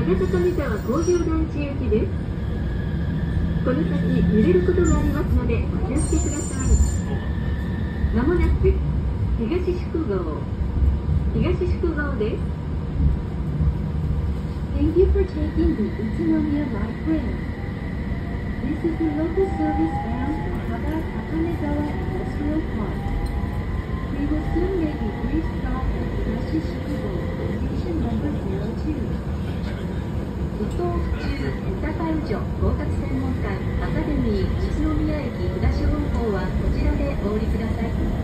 高見沢工業団地行きです。この先揺れることがありますのでお気をつけください。まもなく東宿号です。 Thank you for taking the Utsunomiya Light Rail. This is the local service bound for Haba-Takanezawa Industrial Park. We will soon make a brief stop at Higashishikubo, station number 02. 不等府中歌会所合格専門館アカデミー宇都宮駅東方向はこちらでお降りください。